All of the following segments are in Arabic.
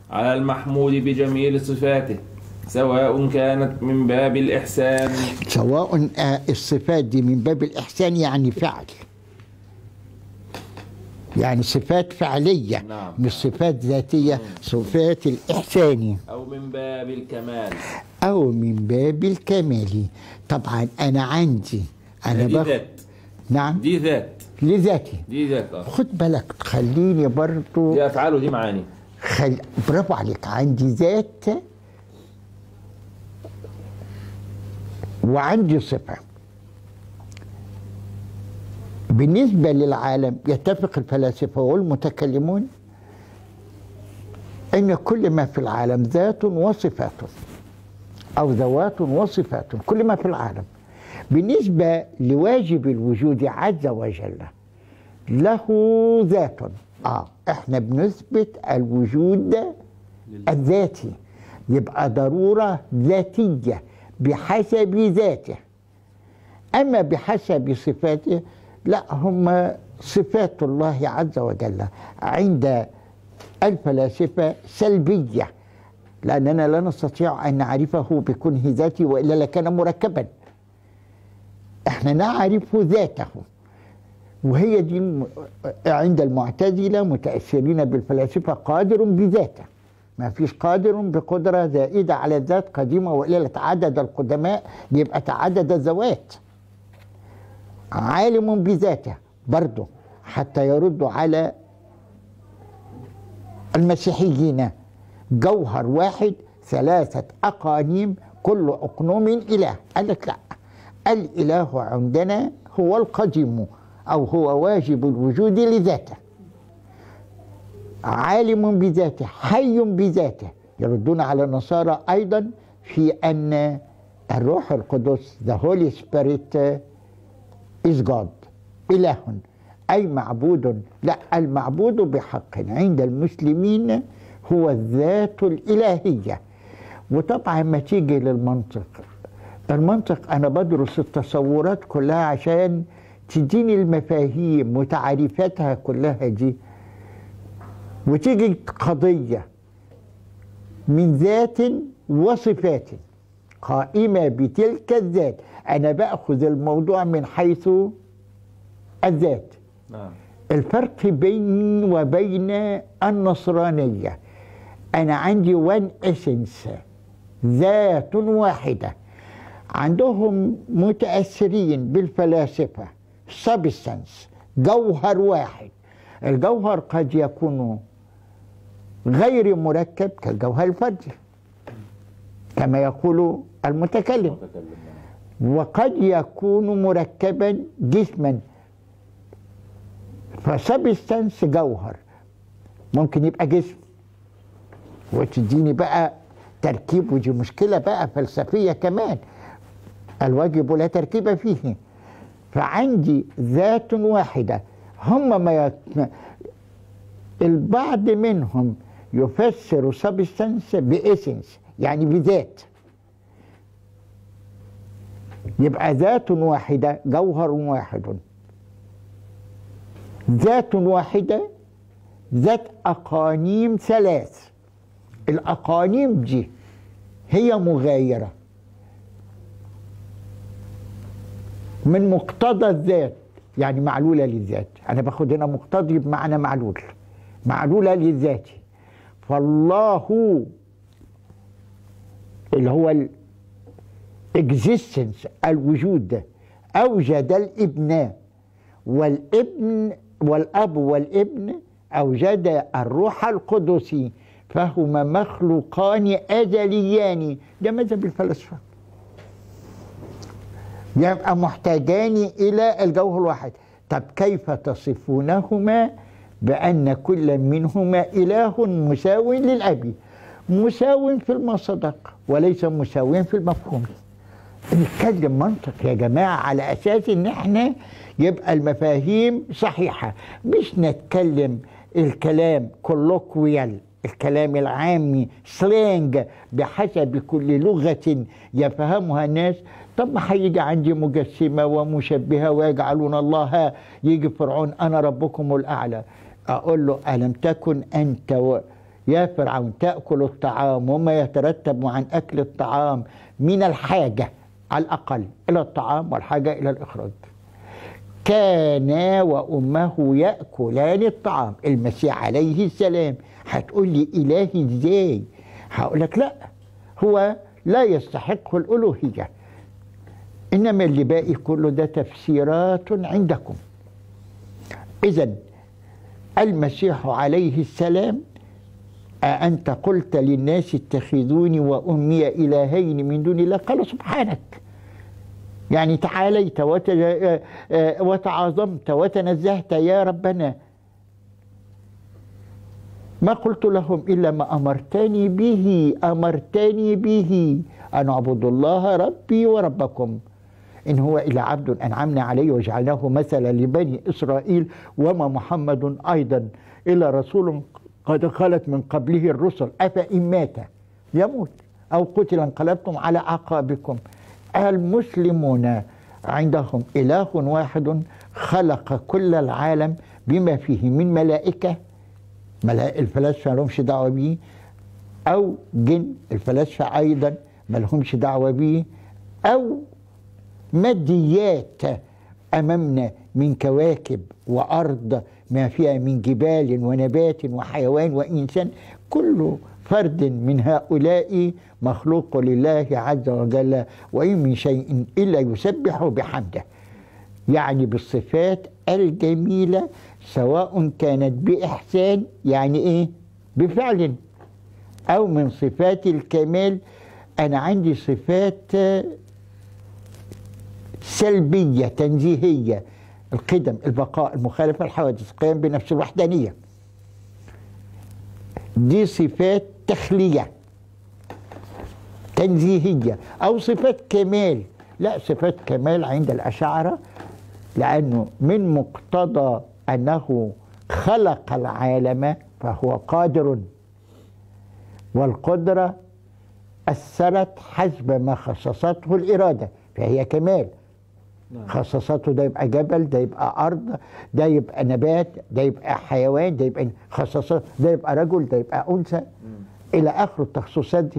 على المحمود بجميل صفاته، سواء كانت من باب الإحسان. سواء الصفات دي من باب الإحسان يعني فعل، يعني صفات فعلية. نعم. مش صفات ذاتية. صفات الإحسان. أو من باب الكمال. أو من باب الكمال. طبعا أنا عندي دي ذات. نعم. دي ذات. لذاتي. دي ذات. خد بالك، خليني برضو دي أفعال ودي معاني. برافو عليك. عندي ذات وعندي صفة. بالنسبة للعالم يتفق الفلاسفة والمتكلمون أن كل ما في العالم ذات وصفات، أو ذوات وصفات، كل ما في العالم. بالنسبة لواجب الوجود عز وجل له ذات. احنا بنثبت الوجود الذاتي، يبقى ضرورة ذاتية بحسب ذاته. أما بحسب صفاته لا، هم صفات الله عز وجل عند الفلاسفة سلبية، لأننا لا نستطيع أن نعرفه بكونه ذاتي، وإلا لكان مركبا. احنا نعرف ذاته، وهي دي عند المعتزلة متأثرين بالفلاسفة قادر بذاته. ما فيش قادر بقدرة زائدة على الذات قديمة، وإلا تعدد القدماء يبقى تعدد الذوات. عالم بذاته برضه، حتى يردوا على المسيحيين جوهر واحد ثلاثة أقانيم كل أقنوم إله. قال لك لا، الإله عندنا هو القديم، أو هو واجب الوجود لذاته، عالم بذاته، حي بذاته. يردون على النصارى أيضا في أن الروح القدس the Holy Spirit is God، إله أي معبود. لا، المعبود بحق عند المسلمين هو الذات الإلهية. وطبعا ما تيجي للمنطق، المنطق أنا بدرس التصورات كلها عشان تديني المفاهيم وتعريفاتها كلها دي، وتيجي قضية من ذات وصفات قائمة بتلك الذات. أنا بأخذ الموضوع من حيث الذات. الفرق بيني وبين النصرانية، أنا عندي وان اسنس، ذات واحدة. عندهم متأثرين بالفلاسفة سبستانس، جوهر واحد. الجوهر قد يكون غير مركب كالجوهر الفردي كما يقول المتكلم، وقد يكون مركبا جسما. فسبستانس جوهر ممكن يبقى جسم، وتديني بقى تركيب، ودي مشكلة بقى فلسفية كمان، الواجب لا تركيب فيه. فعندي ذات واحدة. هم البعض منهم يفسر سبستانس بإسنس، يعني بذات. يبقى ذات واحدة، جوهر واحد، ذات واحدة، ذات أقانيم ثلاث. الأقانيم دي هي مغايرة من مقتضى الذات، يعني معلولة للذات. أنا باخد هنا مقتضي بمعنى معلول، معلولة للذات. فالله اللي هو الاكزيستنس، الوجود ده، أوجد الابن، والابن والأب والابن أوجد الروح القدسي، فهما مخلوقان أزليان. ده مذهب الفلاسفة. يبقى محتاجان إلى الجوهر الواحد. طب كيف تصفونهما بأن كل منهما إله مساو للأب؟ مساو في المصداق وليس مساويا في المفهوم. نتكلم منطق يا جماعة على أساس إن احنا يبقى المفاهيم صحيحة، مش نتكلم الكلام كولوكويال، الكلام العامي سلانج بحسب كل لغة يفهمها الناس. طب ما هيجي عندي مجسمة ومشبهة ويجعلون الله، يجي فرعون أنا ربكم الأعلى، أقول له ألم تكن أنت يا فرعون تأكل الطعام وما يترتب عن أكل الطعام من الحاجة على الأقل إلى الطعام والحاجة إلى الإخراج. كان وأمه يأكلان الطعام. المسيح عليه السلام. هتقول لي إلهي إزاي؟ هقول لك لا، هو لا يستحق الألوهية، إنما اللي باقي كله ده تفسيرات عندكم. إذن المسيح عليه السلام أأنت قلت للناس اتخذوني وأمي إلهين من دون الله؟ قال سبحانك، يعني تعاليت وتعاظمت وتنزهت يا ربنا، ما قلت لهم إلا ما أمرتني به أن أعبدوا الله ربي وربكم، إن هو إلا عبد أنعمنا عليه وجعلناه مثلا لبني إسرائيل، وما محمد أيضا إلا رسول قد خلت من قبله الرسل أفإن مات يموت أو قتل انقلبتم على أعقابكم. المسلمون عندهم إله واحد خلق كل العالم بما فيه من ملائكة، الفلاسفة ما لهمش دعوة بيه، أو جن، الفلاسفة أيضا ما لهمش دعوة بيه، أو ماديات أمامنا من كواكب وأرض ما فيها من جبال ونبات وحيوان وإنسان. كل فرد من هؤلاء مخلوق لله عز وجل، وإن من شيء إلا يسبح بحمده، يعني بالصفات الجميلة، سواء كانت بإحسان يعني إيه بفعل، أو من صفات الكمال. أنا عندي صفات سلبية تنزيهية، القدم، البقاء، المخالفة، الحوادث، القيام بنفس الوحدانية، دي صفات تخلية تنزيهية. أو صفات كمال، لا، صفات كمال عند الأشاعرة، لأنه من مقتضى أنه خلق العالم فهو قادر، والقدرة أثرت حسب ما خصصته الإرادة فهي كمال. خصصته ده يبقى جبل، ده يبقى أرض، ده يبقى نبات، ده يبقى حيوان، ده يبقى خصصته، ده يبقى رجل، ده يبقى أنثى، إلى آخر التخصصات دي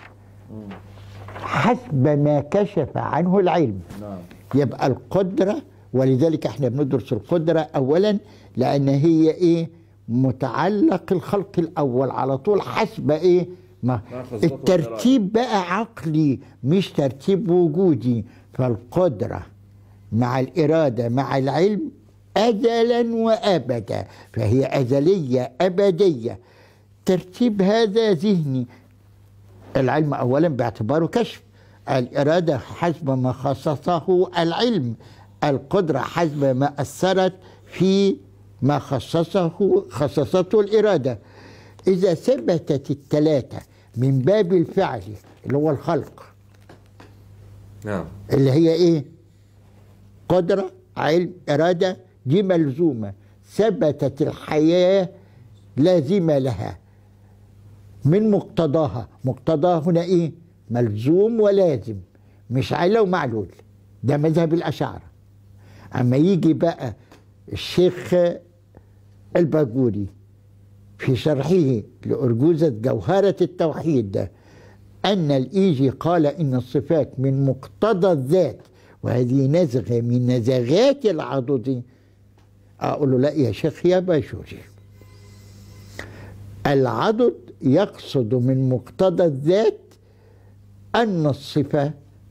حسب ما كشف عنه العلم. يبقى القدرة، ولذلك احنا بندرس القدرة أولا لأن هي إيه متعلق الخلق الأول على طول حسب إيه ما الترتيب بقى عقلي مش ترتيب وجودي. فالقدرة مع الإرادة مع العلم أزلا وأبدا، فهي أزلية أبدية. ترتيب هذا ذهني. العلم أولا باعتباره كشف، الإرادة حسب ما خصصه العلم، القدرة حسب ما أثرت في ما خصصته الإرادة. إذا ثبتت الثلاثة من باب الفعل اللي هو الخلق، اللي هي إيه؟ قدرة، علم، إرادة، دي ملزومة، ثبتت الحياة لازمة لها من مقتضاها. مقتضاها هنا إيه؟ ملزوم ولازم، مش علة ومعلول. ده مذهب الأشاعرة. أما يجي بقى الشيخ الباجوري في شرحه لأرجوزة جوهرة التوحيد ده أن الإيجي قال إن الصفات من مقتضى الذات، وهذه نزغة من نزغات العضد. أقول له لا يا شيخ يا باجوري، العضد يقصد من مقتضى الذات أن الصفة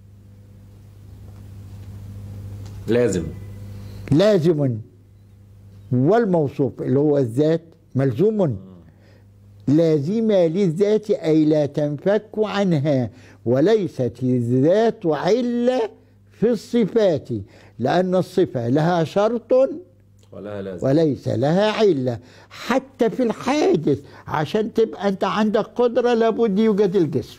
لازم، والموصوف اللي هو الذات ملزوم، لازمة للذات أي لا تنفك عنها، وليست الذات علة في الصفات، لأن الصفة لها شرط وليس لها علة. حتى في الحادث عشان تبقى أنت عندك قدرة لابد يوجد الجسم.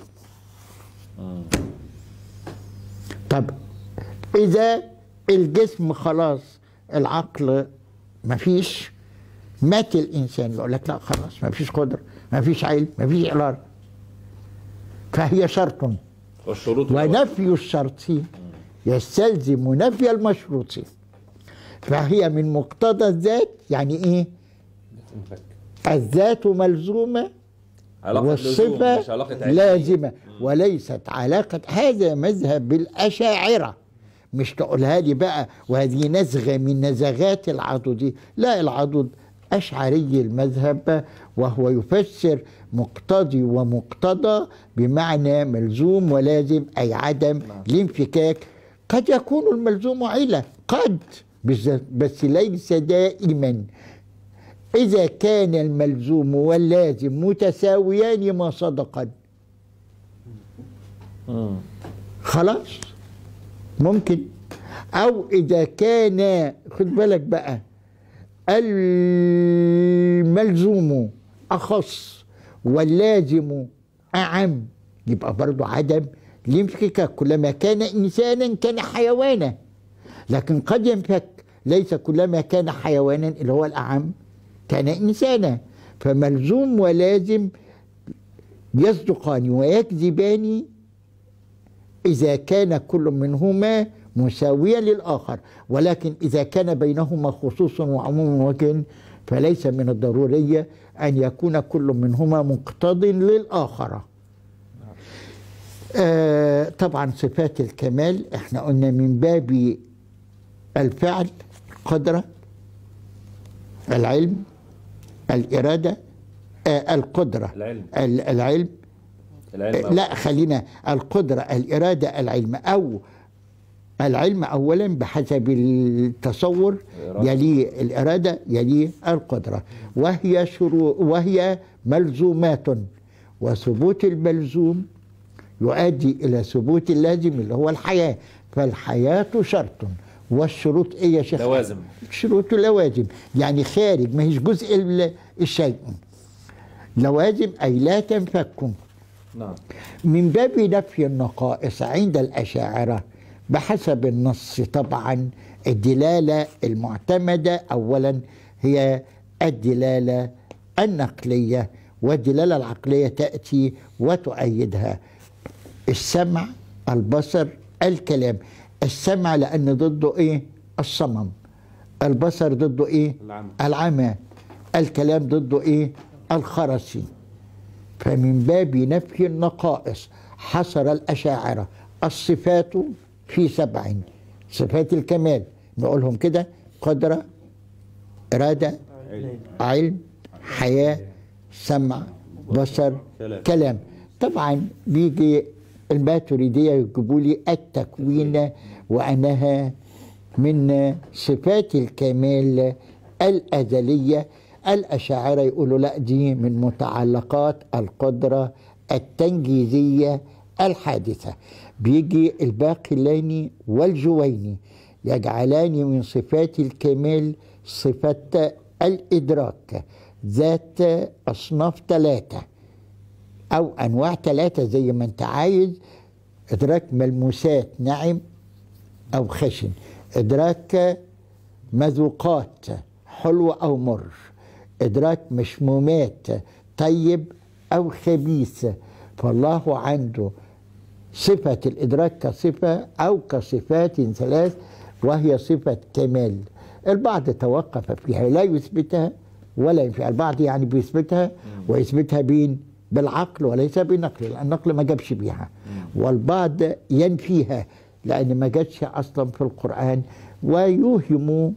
طب إذا الجسم خلاص العقل مفيش، مات الإنسان، يقول لك لا خلاص مفيش قدرة، مفيش علم، مفيش إعلان. فهي شرط، ونفي الشرط يستلزم نفي المشروط. فهي من مقتضى الذات، يعني إيه؟ الذات ملزومة والصفة لازمة وليست علاقة. هذا مذهب الأشاعرة. مش تقولها لي بقى وهذه نزغة من نزغات العضد، لا، العضد أشعري المذهب، وهو يفسر مقتضي ومقتضى بمعنى ملزوم ولازم، أي عدم الانفكاك. قد يكون الملزوم علة، قد، بس ليس دائما. إذا كان الملزوم واللازم متساويان ما صدقا خلاص ممكن. أو إذا كان، خد بالك بقى، الملزوم أخص واللازم أعم، يبقى برضو عدم الانفكاك. كلما كان إنسانا كان حيوانا، لكن قد ينفك. ليس كلما كان حيوانا اللي هو الأعم كان إنسانا. فملزوم ولازم يصدقان ويكذبان إذا كان كل منهما مساويا للآخر، ولكن إذا كان بينهما خصوص وعموم وجه فليس من الضرورية أن يكون كل منهما مقتض للآخر. طبعا صفات الكمال احنا قلنا من باب الفعل، القدرة، العلم، الإرادة، القدرة، العلم لا خلينا القدرة، الإرادة، العلم. أو العلم أولا بحسب التصور، يلي الإرادة، يلي القدرة، وهي ملزومات. وثبوت الملزوم يؤدي إلى ثبوت اللازم اللي هو الحياة. فالحياة شرط، والشروط إيه يا شيخ؟ لوازم. شروط لوازم، يعني خارج، ما هيش جزء الشيء. لوازم أي لا تنفك. نعم. من باب نفي النقائص عند الأشاعرة بحسب النص طبعا الدلالة المعتمدة أولا هي الدلالة النقلية، والدلالة العقلية تأتي وتؤيدها. السمع، البصر، الكلام. السمع لأن ضده إيه؟ الصمم. البصر ضده إيه؟ العمى. الكلام ضده إيه؟ الخرس. فمن باب نفي النقائص حصر الأشاعرة الصفات في 7 صفات الكمال، نقولهم كده: قدرة، إرادة، علم، حياة، سمع، بصر، كلام. طبعا بيجي الماتريدية يجيبوا لي التكوين وأنها من صفات الكمال الأزلية. الأشاعرة يقولوا لا، دي من متعلقات القدرة التنجيزية الحادثة. بيجي الباقلاني والجويني يجعلان من صفات الكمال صفة الإدراك ذات أصناف 3 أو أنواع 3 زي ما أنت عايز. إدراك ملموسات نعم أو خشن، إدراك مذوقات حلو أو مر، إدراك مشمومات طيب أو خبيث. فالله عنده صفة الإدراك كصفة أو كصفات 3، وهي صفة كمال. البعض توقف فيها لا يثبتها ولا ينفيها. البعض يعني بيثبتها ويثبتها بالعقل وليس بالنقل، لأن النقل ما جابش بيها. والبعض ينفيها لأن ما جاتش أصلا في القرآن، ويوهم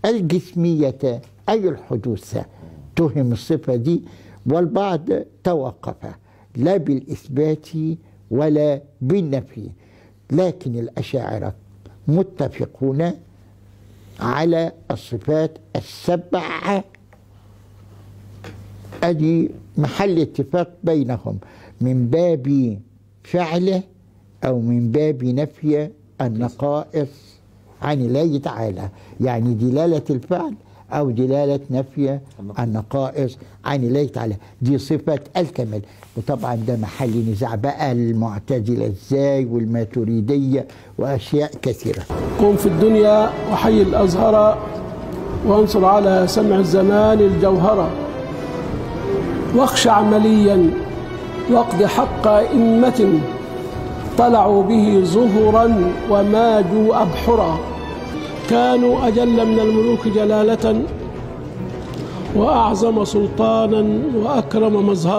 الجسمية أي الحدوث، تهم الصفة دي. والبعض توقف لا بالإثبات ولا بالنفي. لكن الأشاعرة متفقون على الصفات 7. أدي محل اتفاق بينهم من باب فعله أو من باب نفي النقائص عن الله تعالى، يعني دلالة الفعل أو دلالة نفي النقائص عن الله تعالى. دي صفة الكمال. وطبعا ده محل نزاع بقى المعتزلة ازاي والماتريدية وأشياء كثيرة. قم في الدنيا وحي الأزهر وانصر على سمع الزمان الجوهرة، واخشع عمليا واقض حق إمة طلعوا به ظهرا وماجوا أبحرا، كانوا أجل من الملوك جلالة وأعظم سلطانا وأكرم مظهرا.